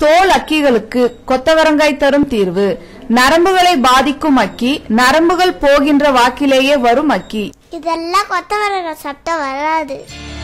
தோல் அக்கிகளுக்கு கொத்தவரங்காய் தரும் தீர்வு. நரம்புகளை பாதிக்கும் அக்கி, நரம்புகள் போகின்ற வாக்கிலேயே வரும் அக்கி. இதெல்லாம் கொத்தவரங்காய் சாப்பிட்டா வராது.